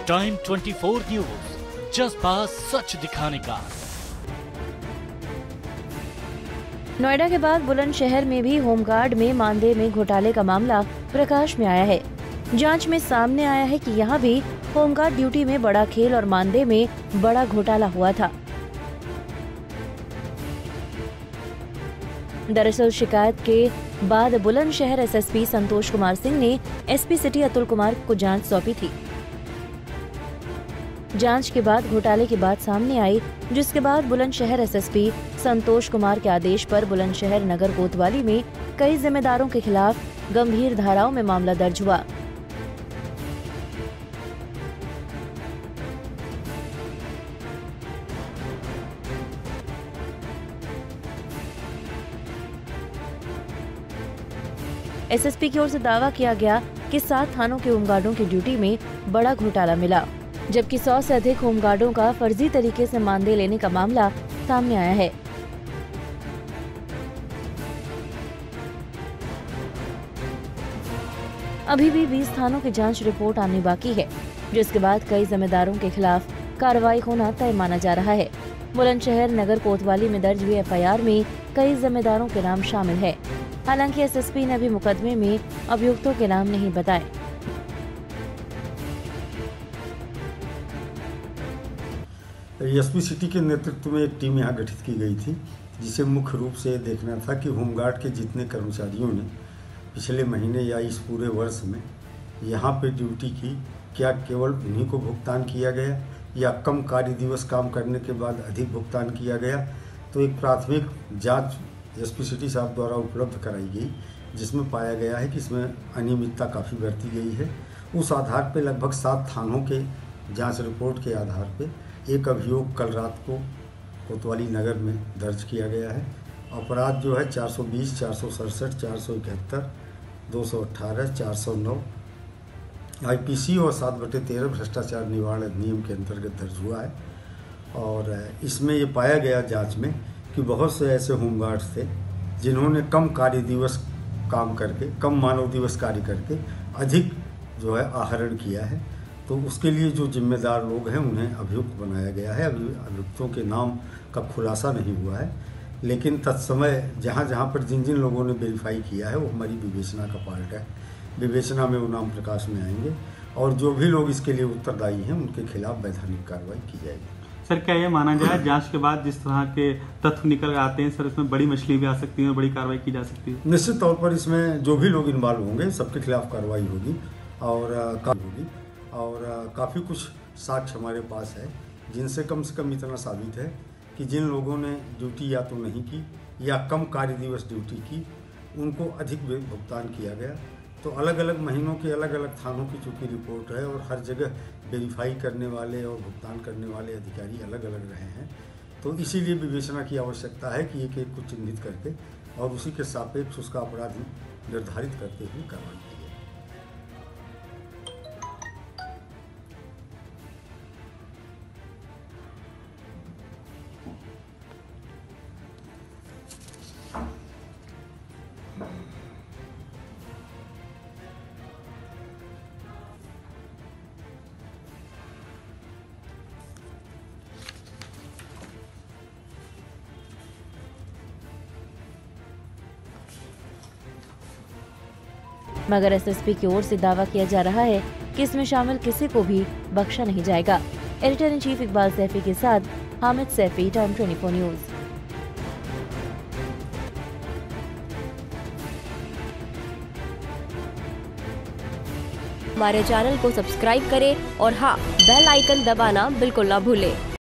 Time 24 news, जज्बा सच दिखाने का। नोएडा के बाद बुलंदशहर में भी होमगार्ड में मानदेय में घोटाले का मामला प्रकाश में आया है। जांच में सामने आया है कि यहां भी होमगार्ड ड्यूटी में बड़ा खेल और मानदेय में बड़ा घोटाला हुआ था। दरअसल शिकायत के बाद बुलंदशहर एसएसपी संतोष कुमार सिंह ने एसपी सिटी अतुल कुमार को जांच सौंपी थी। जांच के बाद घोटाले की बात सामने आई, जिसके बाद बुलंदशहर एसएसपी संतोष कुमार के आदेश पर बुलंदशहर नगर कोतवाली में कई जिम्मेदारों के खिलाफ गंभीर धाराओं में मामला दर्ज हुआ। एसएसपी की ओर से दावा किया गया कि 7 थानों के होमगार्डों की ड्यूटी में बड़ा घोटाला मिला, जबकि 100 से अधिक होमगार्डों का फर्जी तरीके से मानदेय लेने का मामला सामने आया है। अभी भी 20 थानों की जांच रिपोर्ट आनी बाकी है, जिसके बाद कई जिम्मेदारों के खिलाफ कार्रवाई होना तय माना जा रहा है। बुलंदशहर नगर कोतवाली में दर्ज हुई एफआईआर में कई जिम्मेदारों के नाम शामिल है। हालांकि एसएसपी ने अभी मुकदमे में अभियुक्तों के नाम नहीं बताए। एसपी सिटी के नेतृत्व में एक टीम यहाँ गठित की गई थी, जिसे मुख्य रूप से देखना था कि होमगार्ड के जितने कर्मचारियों ने पिछले महीने या इस पूरे वर्ष में यहाँ पे ड्यूटी की, क्या केवल उन्हीं को भुगतान किया गया या कम कार्य दिवस काम करने के बाद अधिक भुगतान किया गया। तो एक प्राथमिक जांच एसपी सिटी साहब द्वारा उपलब्ध कराई गई, जिसमें पाया गया है कि इसमें अनियमितता काफ़ी बरती गई है। उस आधार पर लगभग 7 थानों के जांच रिपोर्ट के आधार पर एक अभियोग कल रात को कोतवाली नगर में दर्ज किया गया है। अपराध जो है 420, 467, 471, 218, 409 आईपीसी और 7/13 भ्रष्टाचार निवारण अधिनियम के अंतर्गत दर्ज हुआ है। और इसमें ये पाया गया जांच में कि बहुत से ऐसे होमगार्ड्स थे जिन्होंने कम कार्य दिवस काम करके, कम मानव दिवस कार्य करके अधिक जो है आहरण किया है। तो उसके लिए जो जिम्मेदार लोग हैं उन्हें अभियुक्त बनाया गया है। अभी अभियुक्तों के नाम का खुलासा नहीं हुआ है, लेकिन तत्समय जहाँ पर जिन जिन लोगों ने वेरीफाई किया है वो हमारी विवेचना का पार्ट है। विवेचना में वो नाम प्रकाश में आएंगे और जो भी लोग इसके लिए उत्तरदायी हैं उनके खिलाफ वैधानिक कार्रवाई की जाएगी। सर, क्या ये माना जाए जांच के बाद जिस तरह के तथ्य निकल आते हैं सर, इसमें बड़ी मछली भी आ सकती है और बड़ी कार्रवाई की जा सकती है? निश्चित तौर पर इसमें जो भी लोग इन्वॉल्व होंगे सबके खिलाफ कार्रवाई होगी और काफ़ी कुछ साक्ष्य हमारे पास है, जिनसे कम से कम इतना साबित है कि जिन लोगों ने ड्यूटी या तो नहीं की या कम कार्य दिवस ड्यूटी की, उनको अधिक भुगतान किया गया। तो अलग अलग महीनों के अलग अलग थानों की चूँकि रिपोर्ट है और हर जगह वेरीफाई करने वाले और भुगतान करने वाले अधिकारी अलग अलग रहे हैं, तो इसीलिए विवेचना की आवश्यकता है कि एक एक को चिन्हित करके और उसी के सापेक्ष उसका अपराध निर्धारित करते हुए कार्रवाई की जाए। मगर एसएसपी की ओर से दावा किया जा रहा है कि इसमें शामिल किसी को भी बख्शा नहीं जाएगा। Editor in chief Iqbal Saifi के साथ हामिद सैफी, टाइम 24 न्यूज। हमारे चैनल को सब्सक्राइब करें और हाँ, बेल आइकन दबाना बिल्कुल ना भूलें।